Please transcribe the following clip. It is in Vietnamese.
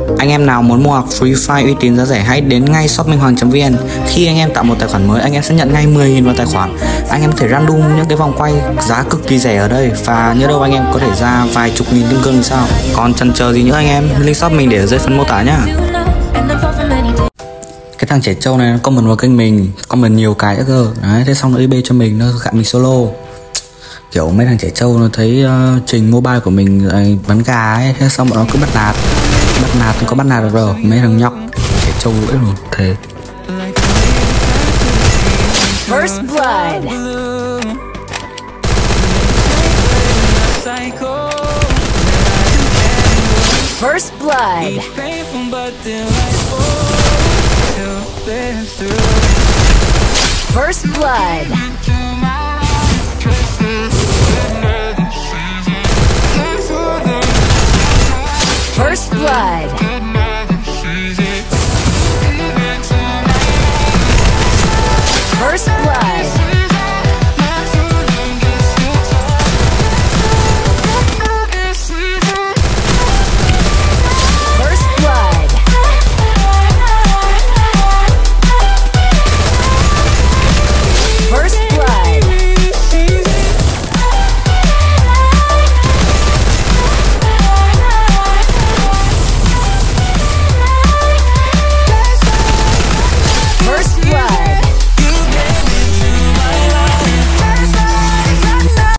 Anh em nào muốn mua hàng Free Fire uy tín giá rẻ hãy đến ngay shopminhhoang.vn. Khi anh em tạo một tài khoản mới, anh em sẽ nhận ngay 10.000 vào tài khoản. Anh em có thể random những cái vòng quay giá cực kỳ rẻ ở đây, và nhớ đâu anh em có thể ra vài chục nghìn kim cương thì sao. Còn chần chờ gì nữa anh em, link shop mình để ở dưới phần mô tả nhá. Cái thằng trẻ trâu này nó comment vào kênh mình, comment nhiều cái nữa cơ. Đấy, thế xong nó IB cho mình, nó gạn mình solo. Kiểu mấy thằng trẻ trâu nó thấy trình mobile của mình bắn gà ấy, thế xong bọn nó cứ bắt nạt có bắt nạt được rồi. Mấy thằng nhóc trẻ trâu ấy luôn thế. First blood. First blood. First blood. First blood. First blood.